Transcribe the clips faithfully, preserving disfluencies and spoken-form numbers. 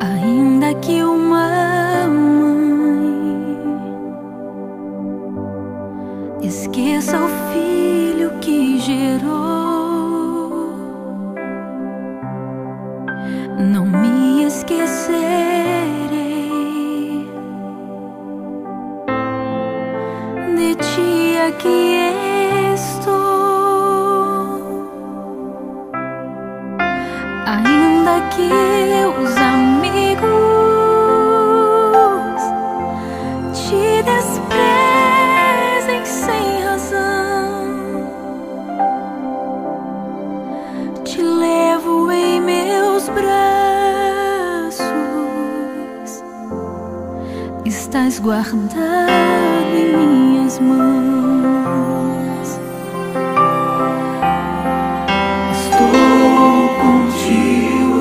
Ainda que uma mãe esqueça o filho que gerou, não me esquecerei de ti, aqui estou. Ainda que os amigos te desprezem sem razão, te levo em meus braços, estás guardado em minhas mãos. Estou contigo,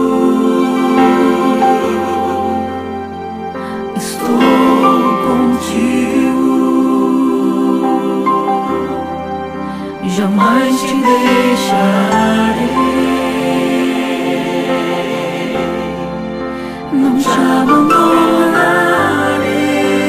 estou contigo, jamais te deixarei, não te abandonarei.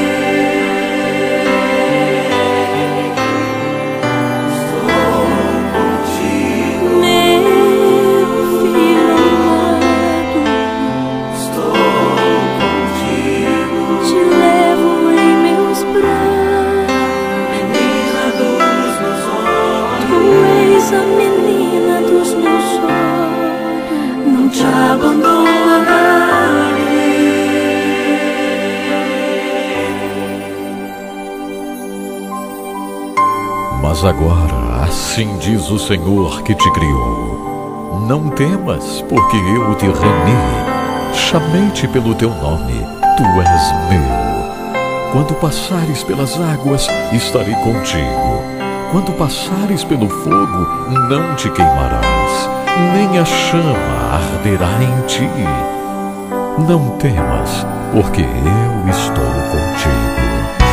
Estou contigo, meu filho amado, estou contigo, te levo em meus braços, menina dos meus olhos, tu és a menina dos meus olhos, não te abandonarei. Mas agora, assim diz o Senhor que te criou: não temas, porque eu te remi, chamei-te pelo teu nome, tu és meu. Quando passares pelas águas, estarei contigo. Quando passares pelo fogo, não te queimarás, nem a chama arderá em ti. Não temas, porque eu estou contigo.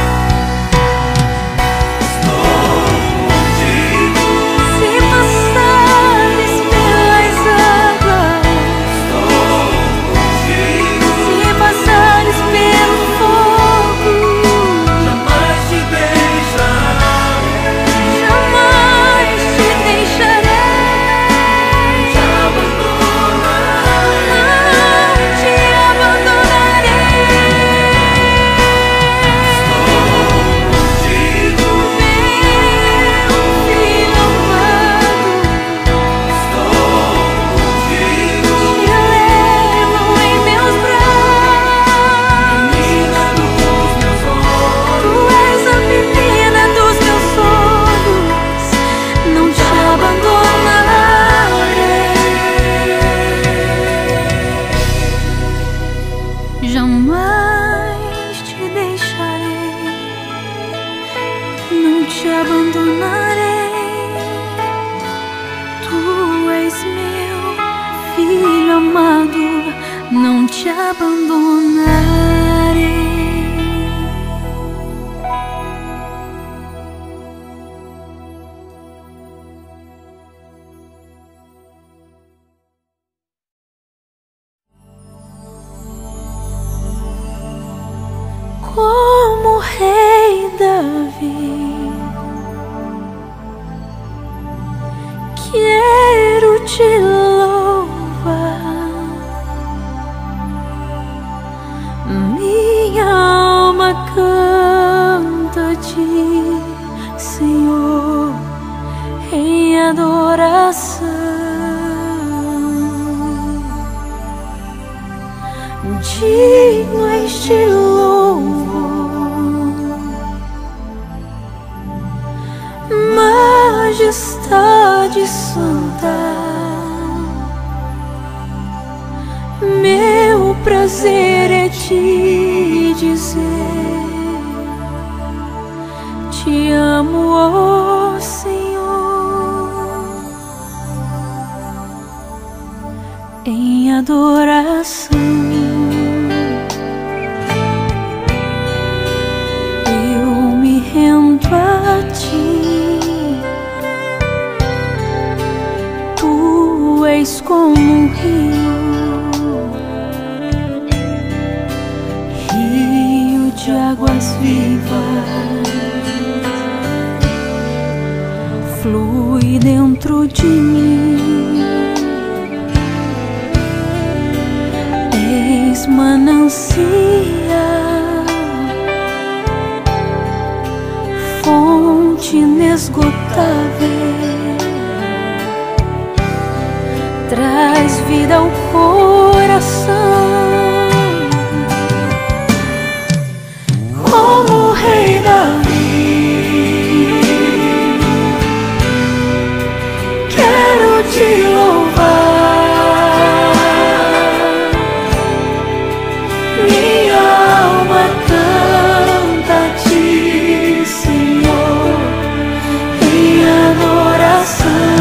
Jamais te deixarei, não te abandonarei. Tu és meu filho amado, não te abandonarei. Como o rei Davi, quero te louvar. Minha alma canta a ti, Senhor, em adoração. Digno és de louvor, majestade santa. Meu prazer é te dizer: te amo, ó Senhor, em adoração. Rendo a ti, tu és como um rio águas vivas flui dentro de mim. És manancial, fonte inesgotável, traz vida ao coração. Como o rei Davi, quero te louvar. Minha alma canta a ti, Senhor, em adoração.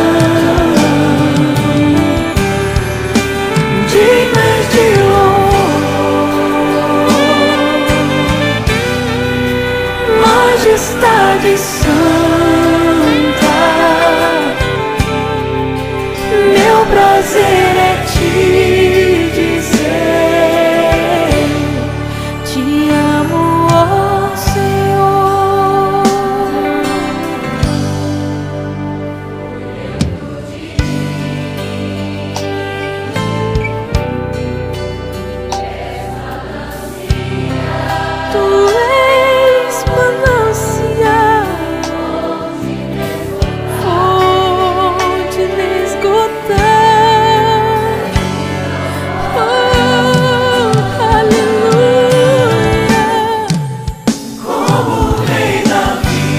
Dignas de louvor, majestade santa, meu prazer é te dizer: te amo, ó Senhor. Tu és manancial, fonte inesgotável. Oh, aleluia. Como o rei Davi,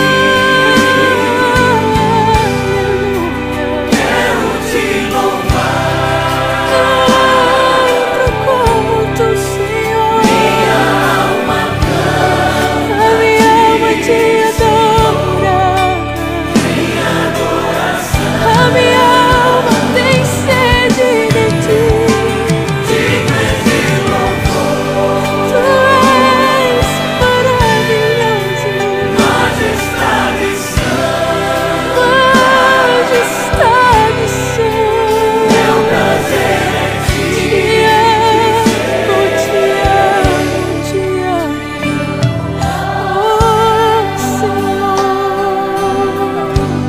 quero te louvar. Proclamo teu Senhor. Minha alma canta A minha alma te adora. em adoração. A minha alma tem sede de ti. Dignas de louvor, Tu és maravilhoso, majestade santa, majestade santa. meu prazer é te Te amo, te amo, te amo, oh Senhor.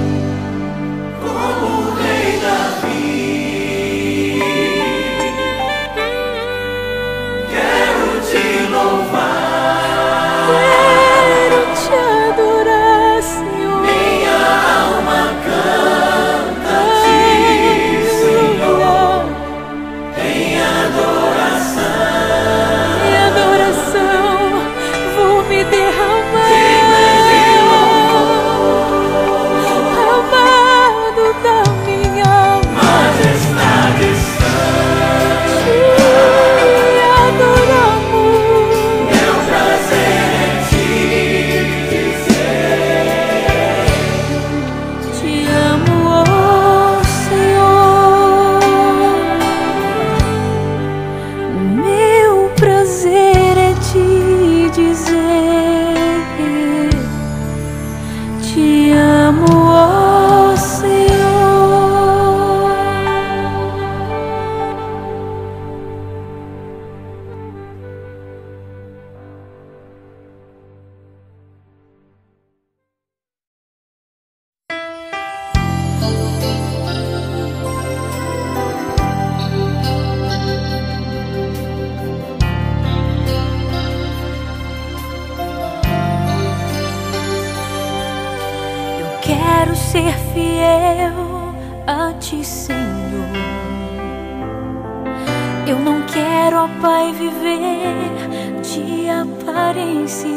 como o rei Davi. Quero te louvar. Quero te adorar, Senhor. Minha alma canta a ti, Senhor, em adoração. Em adoração vou me derramar. Amado da minha alma, Majestade santa, te adoramos. meu prazer é te dizer: Te amo, ó Senhor. Meu prazer é te dizer: te amo, ó Senhor. Eu quero ser fiel a ti, Senhor. Eu não quero, ó Pai, viver de aparências.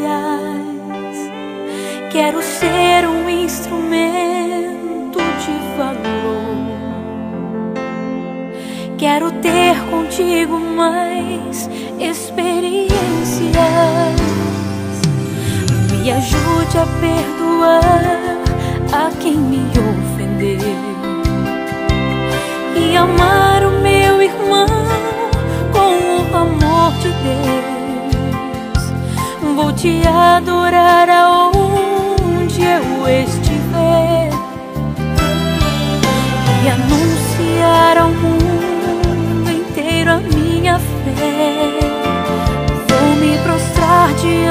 Quero ser um instrumento de valor. Quero ter contigo mais experiências. Me ajude a perdoar a quem me ofendeu e amar o meu irmão com o amor de Deus. Vou te adorar aonde eu estiver e anunciar ao mundo inteiro a minha fé. Vou me prostrar diante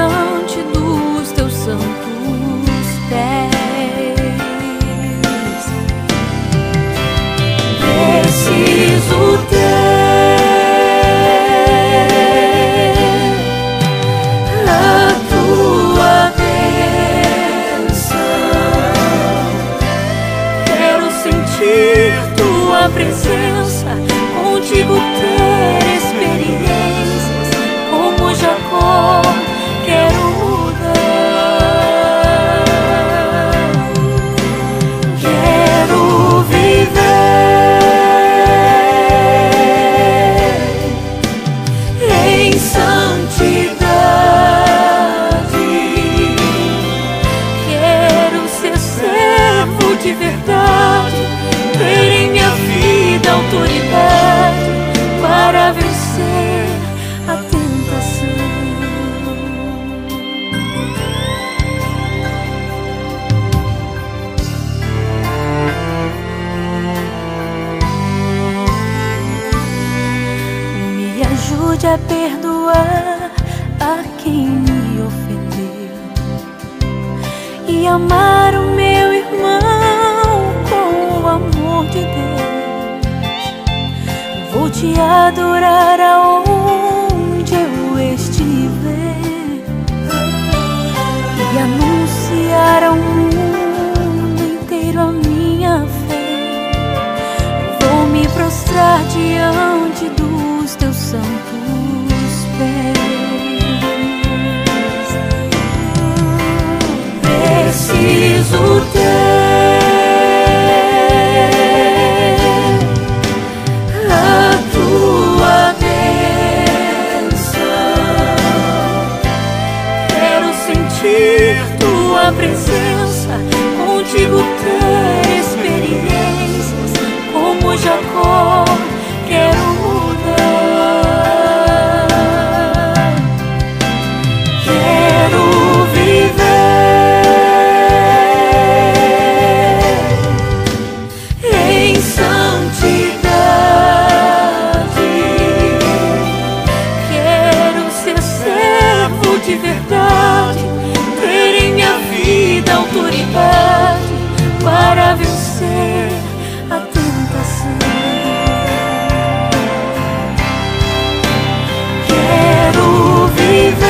me ajude a perdoar a quem me ofendeu e amar o meu irmão com o amor de Deus. Vou te adorar aonde eu estiver e anunciar ao mundo inteiro a minha fé. Vou me prostrar diante dos teus santos pés. Preciso ter a tua bênção. Quero sentir tua presença, contigo ter experiências como Jacó. Quero mudar, quero viver em santidade. Quero ser servo de verdade, ter em minha vida autoridade para vencer a tentação. Quero viver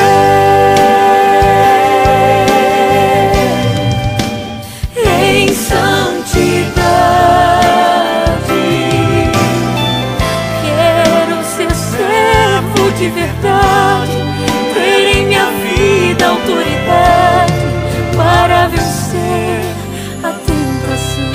em santidade. Quero ser servo de verdade, ter em minha vida autoridade para vencer a tentação.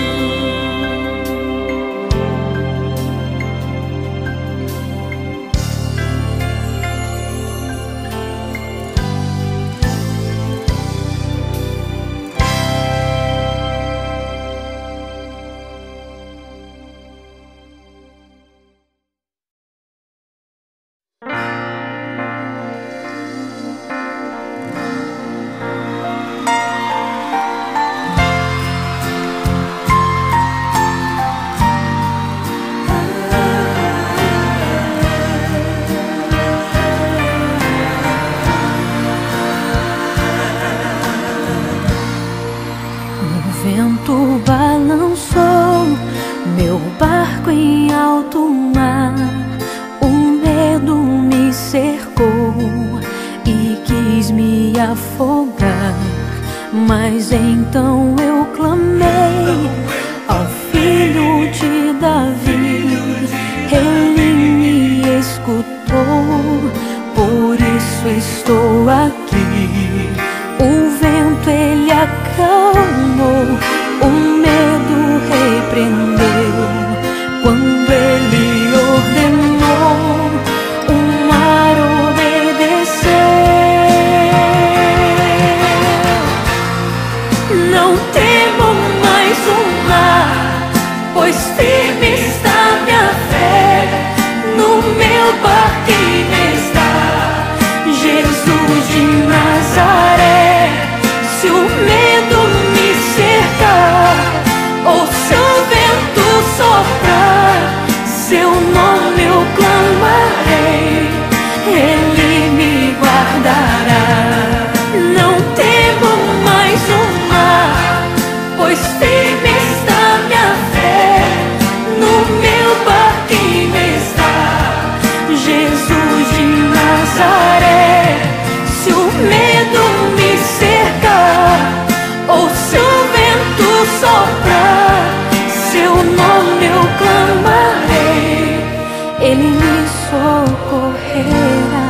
O vento balançou meu barco em alto mar, o medo me cercou e quis me afogar. Mas então eu clamei ao Filho de Davi, ele me escutou, por isso estou aqui. O vento ele acalmou, o medo repreendeu, quando ele ordenou, o mar obedeceu. Não temo mais o mar, pois firme está minha fé, no meu barquinho está Jesus de Nazaré. Se o medo me cercar, ou se o vento soprar, seu nome eu clamarei, ele me guardará. Não temo mais o mar, pois firme está minha fé, no meu barquinho está Jesus de Nazaré. Se o medo me cercar, ou se o vento soprar, seu nome eu clamarei, ele me socorrerá.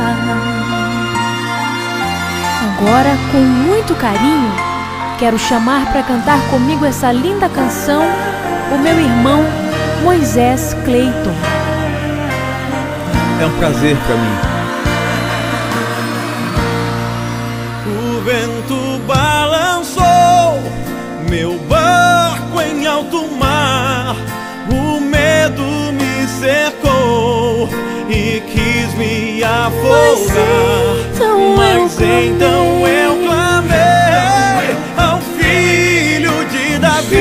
Agora, com muito carinho, quero chamar para cantar comigo essa linda canção o meu irmão Moisés Cleiton. É um prazer para mim. O vento balançou meu barco em alto mar, o medo me cercou e quis me afogar. Mas então eu clamei ao Filho de Davi,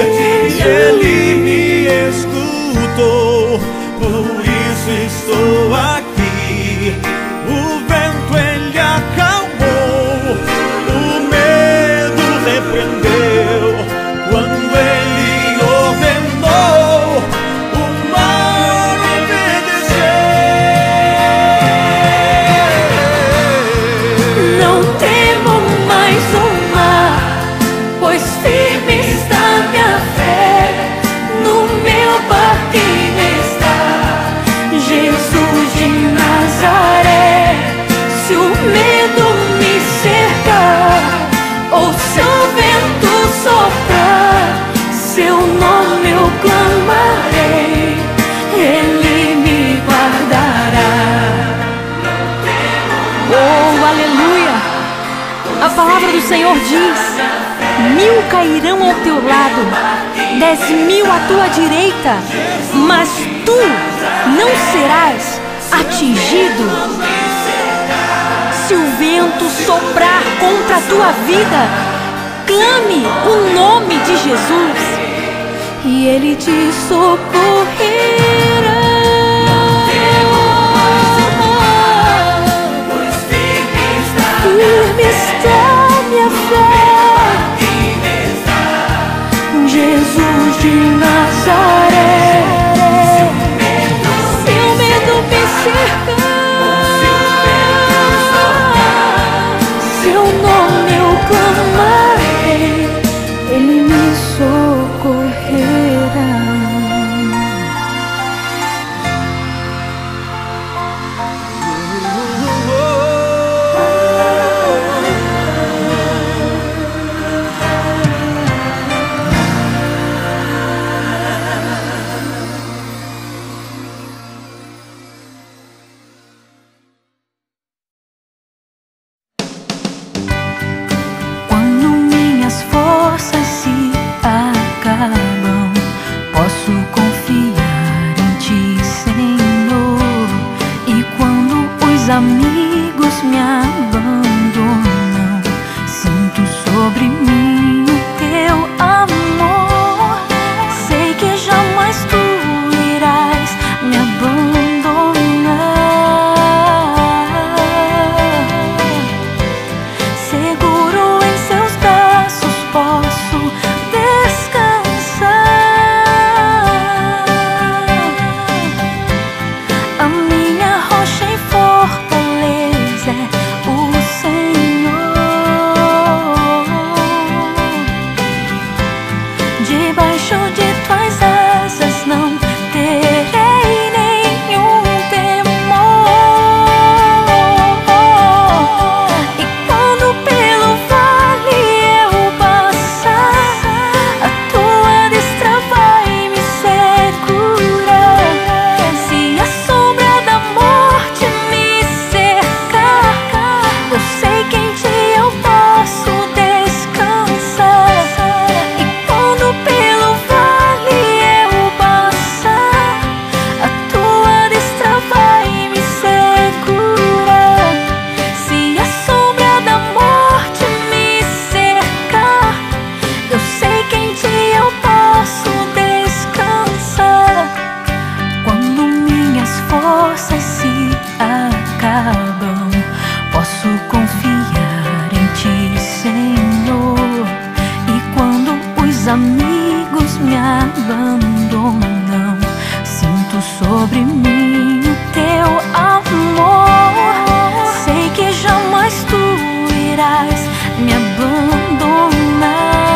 e ele me escutou, por isso estou aqui. O vento ele acalmou, o medo repreendeu. Quando ele ordenou, o mar obedeceu. Não temo mais o mar, pois firme está minha fé. No meu barquinho está Jesus de Nazaré. Se o medo me cercar, ou se o vento soprar, seu nome eu clamarei, Ele me guardará. Oh, aleluia! A palavra do Senhor diz: mil cairão ao teu lado, dez mil à tua direita, mas tu não serás atingido. Se o vento soprar contra a tua vida, clame o nome de Jesus e Ele te socorrerá. Firme está minha fé, Jesus de Nazaré. Se o medo me cercar, seu nome eu clamarei, Ele me socorrerá. Quando minhas forças se acabam, posso confiar em Ti, Senhor. E quando os amigos me abandonam, sinto sobre mim o Teu amor. Sei que jamais Tu irás me abandonar. Seguro em Seus braços posso descansar. A minha rocha e fortaleza é o Senhor. Debaixo de Tuas asas não terei nenhum temor. E quando pelo vale eu passar, a Tua destra vai me segurar. Se a sombra da morte me cercar, eu sei que em Ti eu posso descansar. E quando pelo vale eu passar, a Tua destra vai me segurar. Se a sombra da morte me cercar, eu sei que em Ti eu posso descansar. Quando minhas forças se acabam, posso confiar em Ti, Senhor. E quando os amigos me abandonam, sinto sobre mim o Teu amor. Sei que jamais Tu irás me abandonar.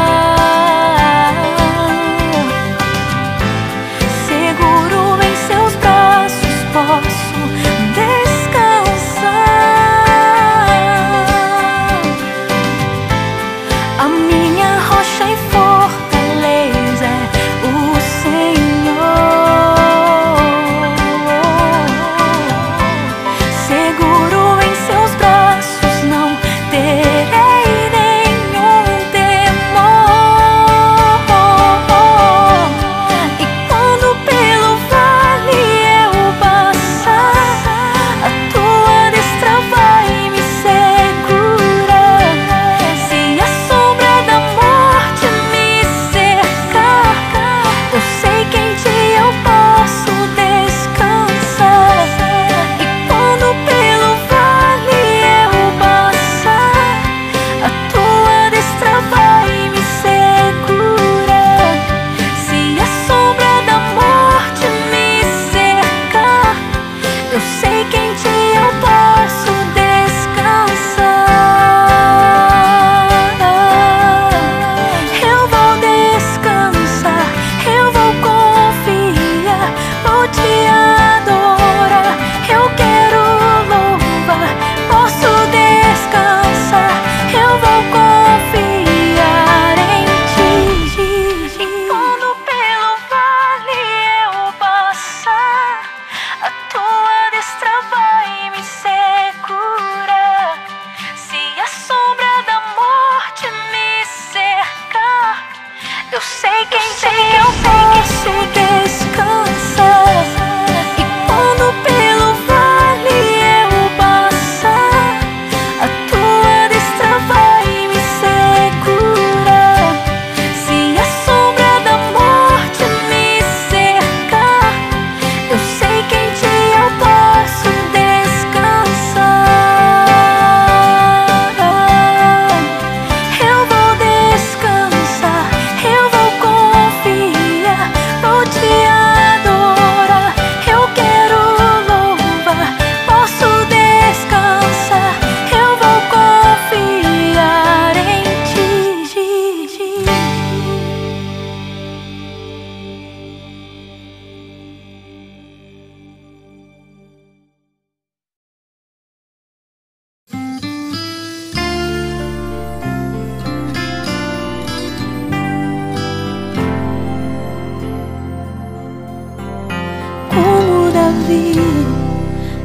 Seguro em Seus braços posso descansar. A minha rocha e fortaleza é o Senhor.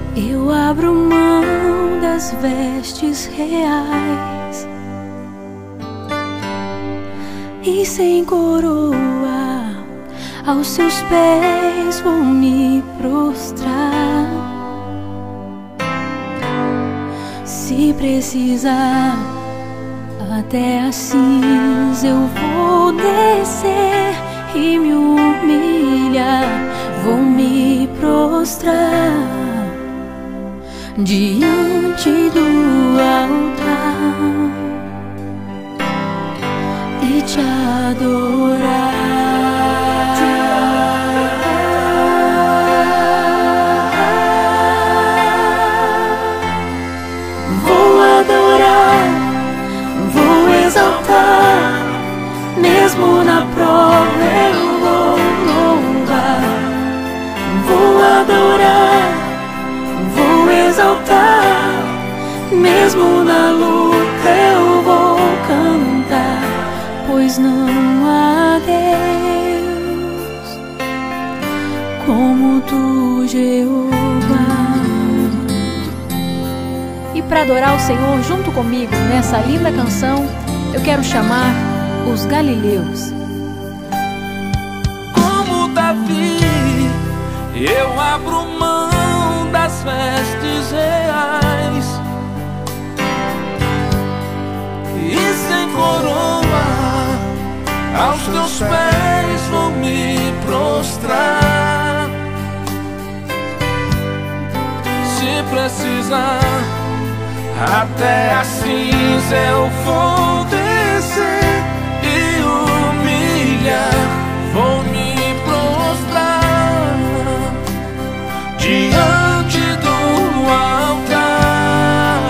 eu abro mão das vestes reais e sem coroa aos seus pés vou me prostrar. Se precisar, até a cinza eu vou descer e me humilhar, vou me prostrar diante do altar e te adorar. Vou adorar, vou exaltar, mesmo na prova eu vou louvar. Vou adorar, vou exaltar, mesmo na luta eu vou cantar, pois não há Deus como tu, Jeová. E para adorar o Senhor junto comigo nessa linda canção, eu quero chamar os Galileus. Como Davi, eu abro mão das vestes reais e sem coroa aos teus pés vou me prostrar. Se precisar, até a cinza eu vou descer e humilhar, vou me prostrar diante do altar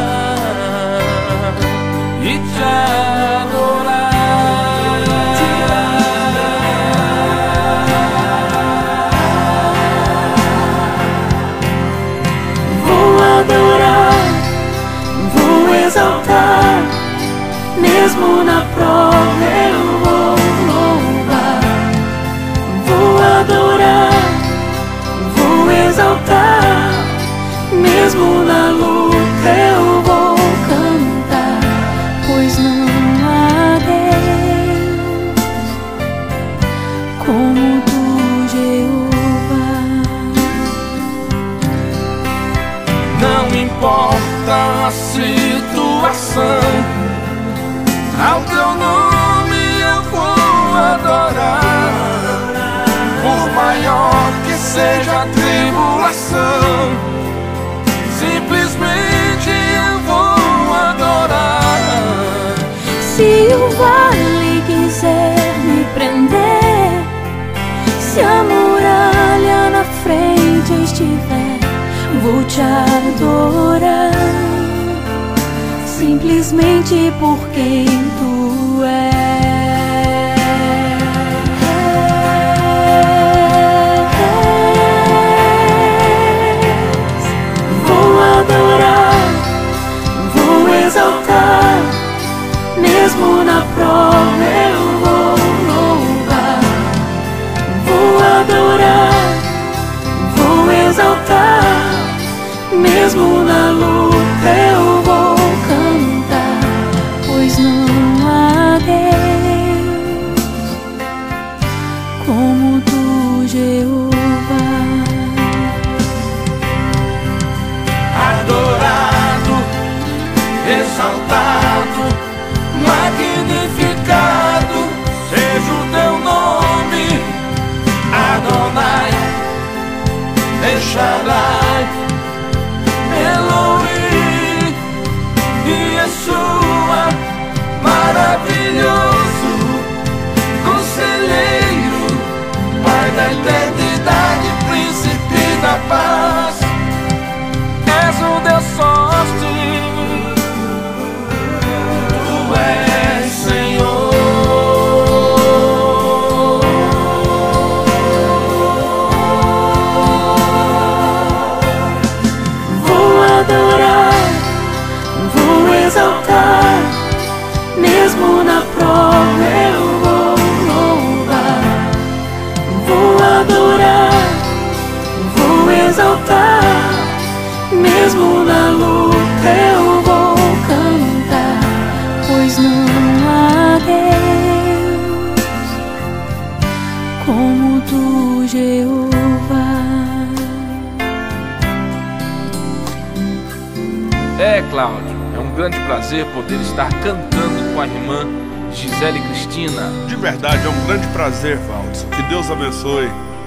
e te adorar. Vou adorar, vou exaltar, mesmo na prova eu vou louvar. Vou adorar, vou exaltar, mesmo na luta eu vou cantar, pois não há Deus como tu, Jeová. Não importa a situação, ao teu nome eu vou adorar. Por maior que seja a tribulação, simplesmente eu vou adorar. Se o vale quiser me prender, se a muralha na frente estiver, vou te adorar, simplesmente por quem tu és. Vou adorar, vou exaltar, mesmo na prova eu vou louvar. Vou adorar, vou exaltar, mesmo na luta eu vou cantar, pois não há Deus como tu, Jeová. Adorado, exaltado, magnificado seja o teu nome, Adonai, El Shaddai, Elohim. É, Cláudio, é um grande prazer poder estar cantando com a irmã Gisele Cristina. De verdade, é um grande prazer, Valdes. Que Deus abençoe.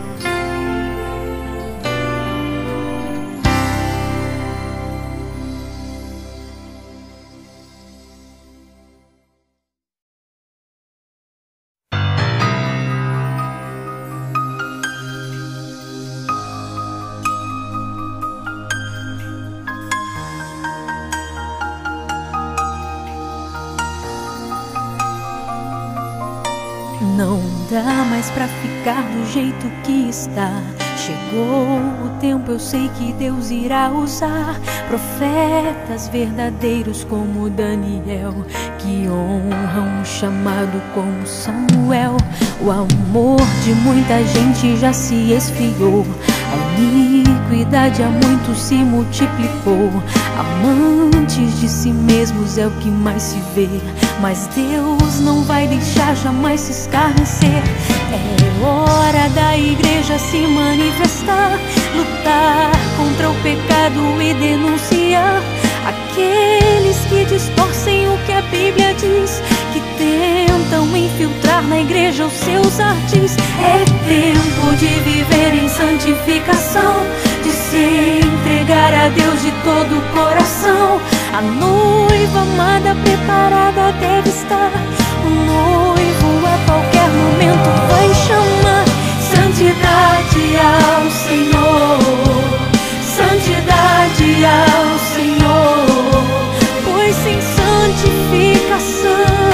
Não dá mais pra ficar do jeito que está. Chegou o tempo, eu sei que Deus irá usar profetas verdadeiros como Daniel, que honram o chamado como Samuel. O amor de muita gente já se esfriou, a iniquidade a muitos se multiplicou. Amantes de si mesmos é o que mais se vê, mas Deus não vai deixar jamais se escarnecer. É hora da igreja se manifestar, lutar contra o pecado e denunciar aqueles que distorcem o que a Bíblia diz, que tentam infiltrar na igreja os seus artes. É tempo de viver em santificação, de se entregar a Deus de todo o coração. A noiva amada preparada deve estar, o noivo a qualquer momento vai chamar. Santidade ao Senhor, santidade ao Senhor, pois sem santificação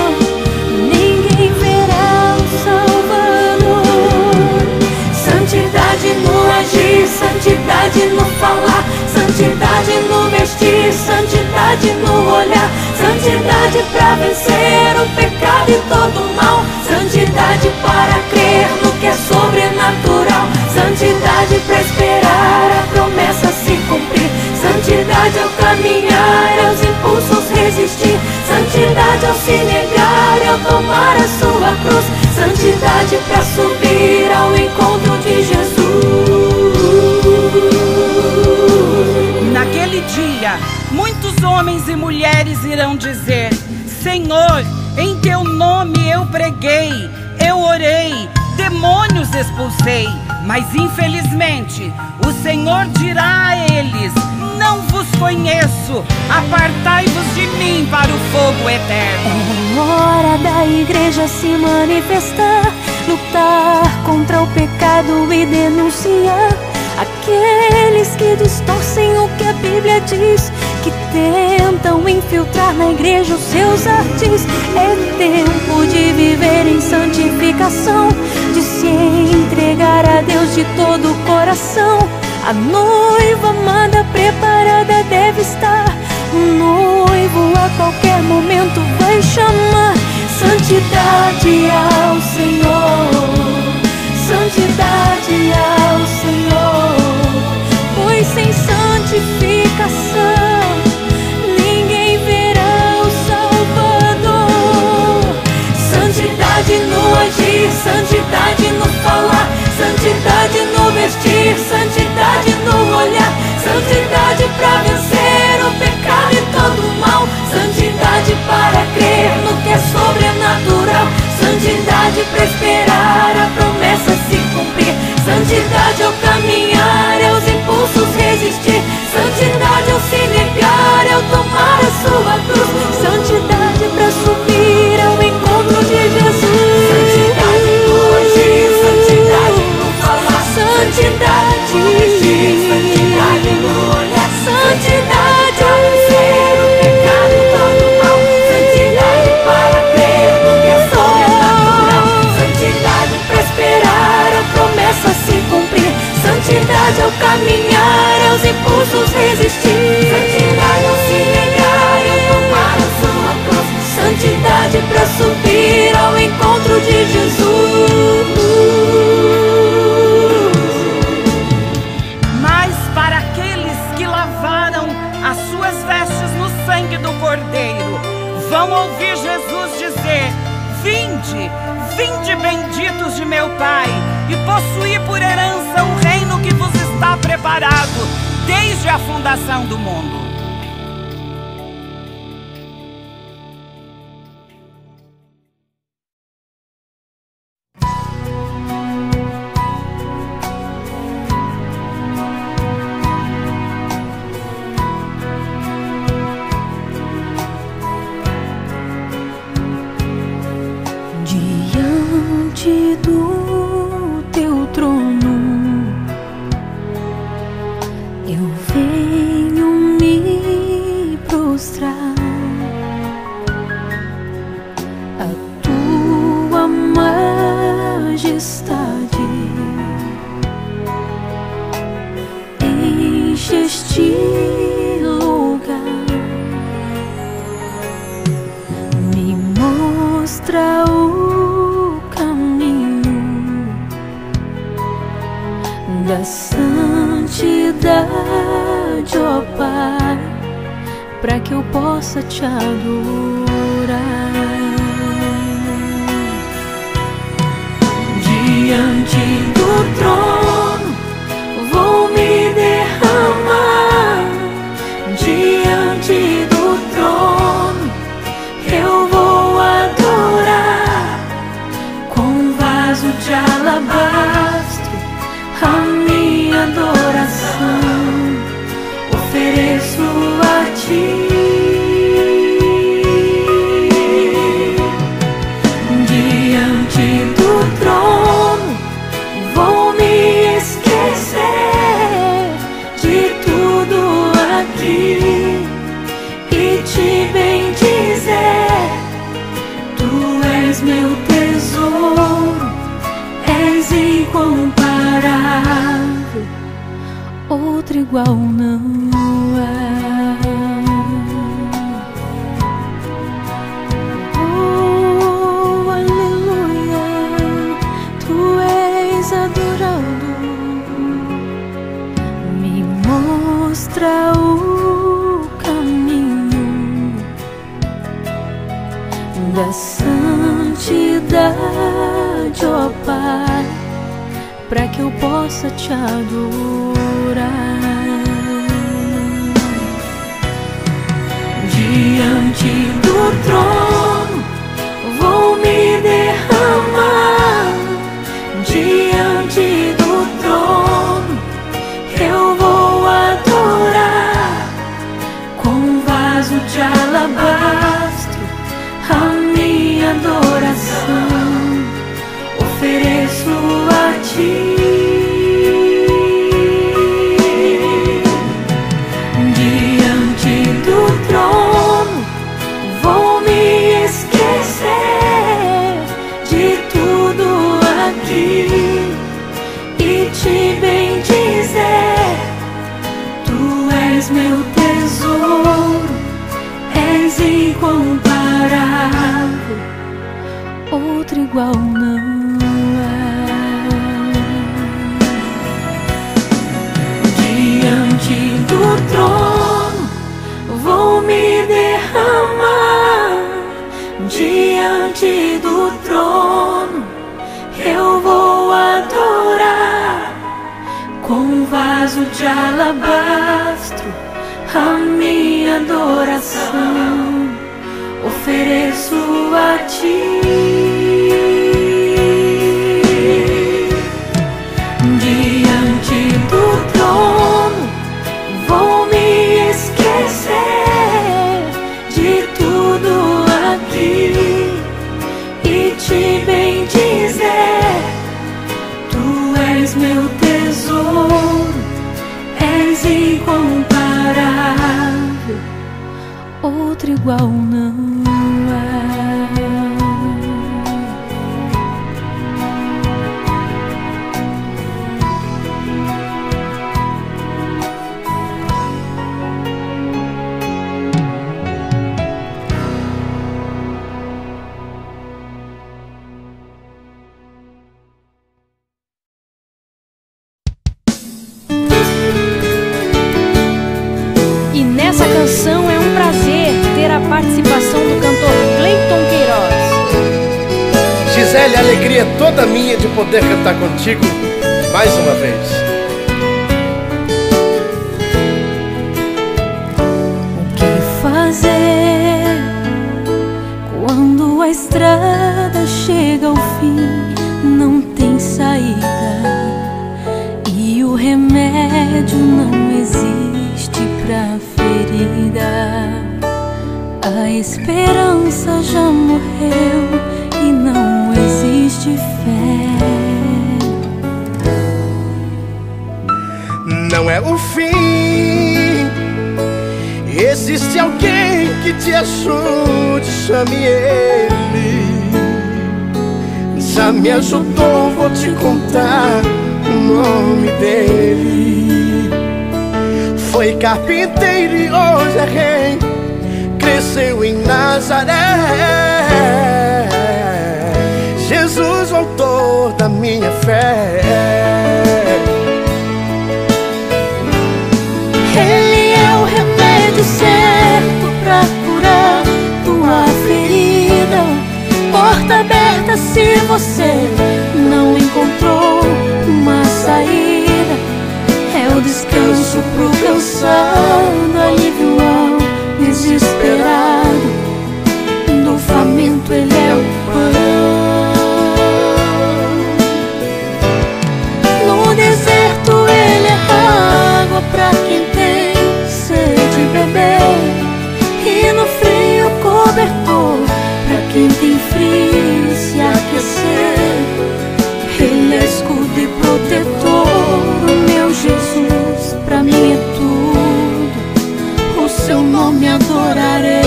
ninguém verá o Salvador. Santidade no agir, santidade no falar, santidade no vestir, santidade no olhar, santidade para vencer o pecado e todo o mal, santidade para crer no que é sobrenatural, santidade para esperar a promessa se cumprir, santidade ao caminhar, aos impulsos resistir, santidade ao se negar, ao tomar a sua cruz, santidade para subir ao encontro de Jesus. Naquele dia, muitos homens e mulheres irão dizer: Senhor, em teu nome eu preguei, eu orei, demônios expulsei. Mas infelizmente o Senhor dirá a eles: não vos conheço, apartai-vos de mim para o fogo eterno. É hora da igreja se manifestar, lutar contra o pecado e denunciar aqueles que distorcem o que a Bíblia diz, que tentam infiltrar na igreja os seus artes. É tempo de viver em santificação, de se entregar a Deus de todo o coração. A noiva amada preparada deve estar, o noivo a qualquer momento vai chamar. Santidade ao Senhor, santidade ao Senhor, pois sem santificação ninguém verá o Salvador. Santidade no agir, santidade no falar, santidade no vestir, santidade no olhar, santidade para vencer o pecado e todo o mal, santidade para crer no que é sobrenatural, santidade para esperar a promessa se cumprir, santidade ao caminhar, aos impulsos resistir, santidade ao se negar, ao tomar a sua cruz, santidade para subir ao encontro de Jesus. Santidade no agir, santidade no falar, santidade no vestir, santidade no olhar, santidade ao vencer o pecado e todo o mal, santidade para crer no que é sobrenatural, santidade para esperar a promessa se cumprir, santidade ao caminhar, aos impulsos resistir, santidade ao se negar e tomar a sua cruz, santidade para subir ao encontro de Jesus. Mas para aqueles que lavaram as suas vestes no sangue do Cordeiro, vão ouvir Jesus dizer: Vinde, vinde benditos de meu Pai, e possuí por herança o reino que vos está preparado desde a fundação do mundo. para que eu possa te adorar. Diante do trono vou me derramar, diante do trono eu vou adorar, com um vaso de alabastro a minha adoração ofereço a ti. Diante do trono vou me esquecer de tudo aqui e te bendizer. Tu és meu tesouro, és incomparável, outro igual não é. Oh, aleluia, tu és adorado. Me mostra o caminho da santidade, ó Pai, para que eu possa te adorar. Diante do trono vou me derramar, diante do trono eu vou adorar, com um vaso de alabastro a minha adoração ofereço a ti. Diante do trono vou me esquecer de tudo aqui e te bendizer. Tu és meu tesouro, és incomparável, outro igual não. Diante do trono vou me derramar, diante do trono eu vou adorar, com um vaso de alabastro a minha adoração ofereço a ti. Diante do trono vou me esquecer de tudo aqui e te bendizer. Tu és meu tesouro, és incomparável, outro igual não é. E nessa canção é um prazer ter a participação do cantor Cleiton Queiroz. Gisele, a alegria é toda minha de poder cantar contigo mais uma vez. O que fazer quando a estrada chega ao fim? Não tem saída e o remédio não existe pra ferida. A esperança já morreu e não existe fé. Não é o fim, existe alguém que te ajude, chame ele. Já me ajudou, vou te contar o nome dele. Foi carpinteiro e hoje é rei, cresceu em Nazaré. Jesus, o autor da minha fé. Ele é o remédio certo quem tem frio se aquecer. Ele é escudo e protetor, o meu Jesus, pra mim é tudo, o seu nome adorarei.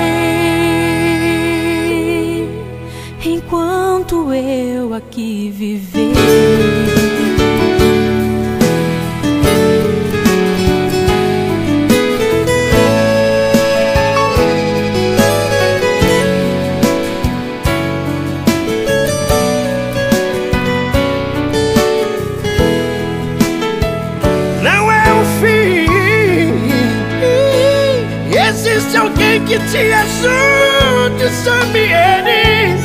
Enquanto eu aqui viver. Existe alguém que te ajude, chame ele.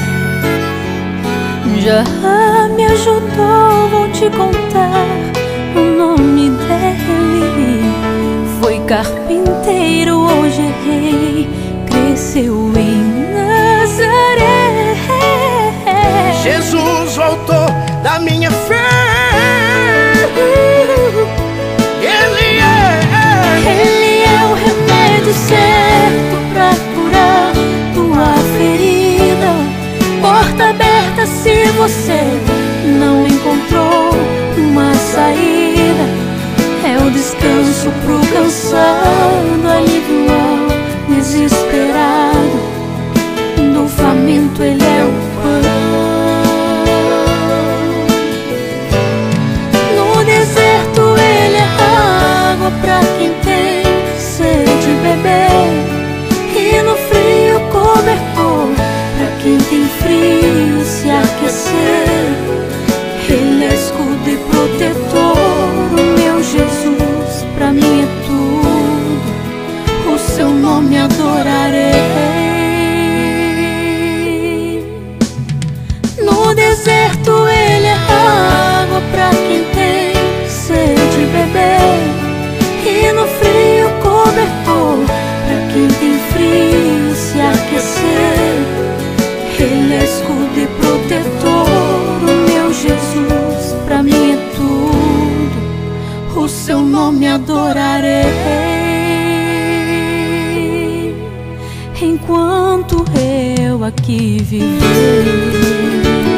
Já me ajudou, vou te contar o nome dele. Foi carpinteiro, hoje é rei, cresceu em Nazaré. Jesus, o autor da minha fé. Ele é, ele é o remédio certo pra curar tua ferida. Porta aberta se você não encontrou uma saída. É o descanso pro cansado, alívio ao desesperado. Do faminto ele é o pão. No deserto ele é água pra quem tem sede beber. E no frio cobertor pra quem tem frio se aquecer. Ele é escudo e protetor, o meu Jesus, pra mim é tudo, o seu nome adorarei. No deserto ele é água pra quem tem sede beber. E no frio cobertor pra quem tem frio se aquecer. Ele é escudo e protetor, o meu Jesus, pra mim é tudo, o seu nome adorarei. Enquanto eu aqui viver.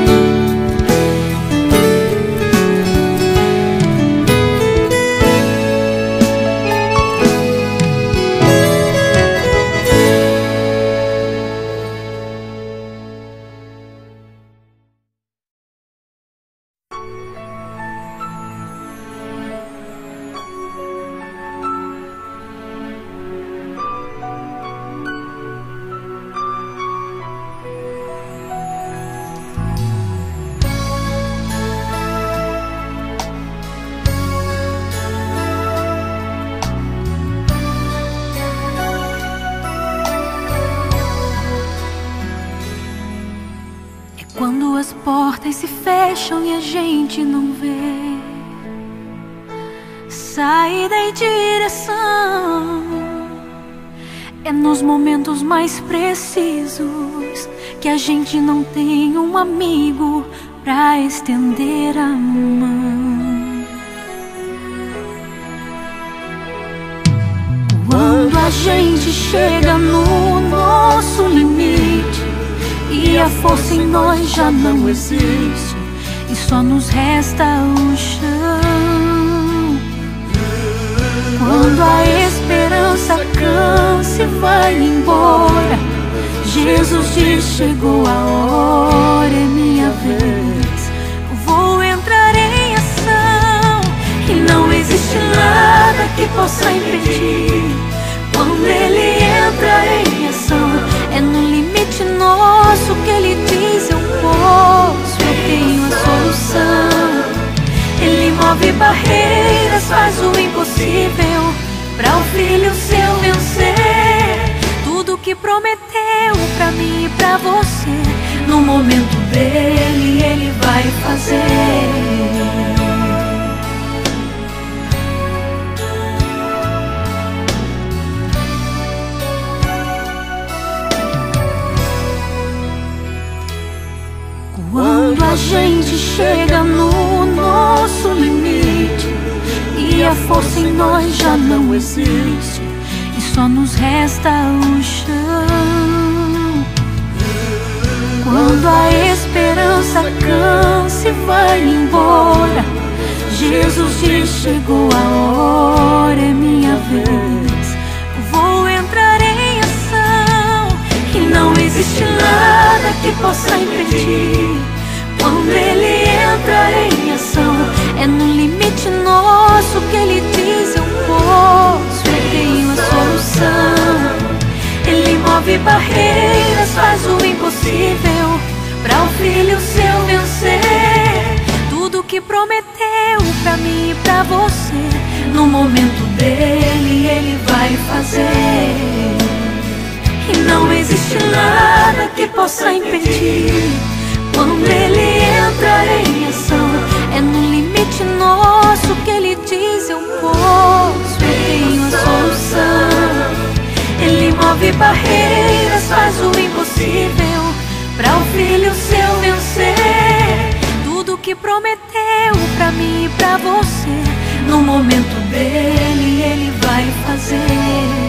Quando as portas se fecham e a gente não vê saída e direção, é nos momentos mais precisos que a gente não tem um amigo pra estender a mão. Quando a gente chega no nosso limite e a força em nós já não existe, e só nos resta o chão. Quando a esperança cansa e vai embora, Jesus diz: chegou a hora, é minha vez. Vou entrar em ação e não existe nada que possa impedir. Quando Ele entra em ação, é no limite nosso que Ele diz: eu posso, eu tenho a solução. Ele move barreiras, faz o impossível pra o filho seu vencer. Tudo que prometeu pra mim e pra você, no momento dele Ele vai fazer. Quando a gente chega no nosso limite e a força em nós já não existe, e só nos resta o chão. Quando a esperança cansa e vai embora, Jesus diz: chegou a hora, é minha vez. Vou entrar em ação e não existe nada que possa impedir. Quando Ele entra em ação, é no limite nosso que Ele diz: eu posso, eu tenho a solução. Ele move barreiras, faz o impossível pra o filho seu vencer. Tudo que prometeu pra mim e pra você, no momento dele Ele vai fazer. E não existe nada que possa impedir. Quando Ele entra em ação, é no limite nosso que Ele diz: eu posso, eu tenho a solução. Ele move barreiras, faz o impossível pra o filho seu vencer. Tudo que prometeu pra mim e pra você, no momento dele Ele vai fazer.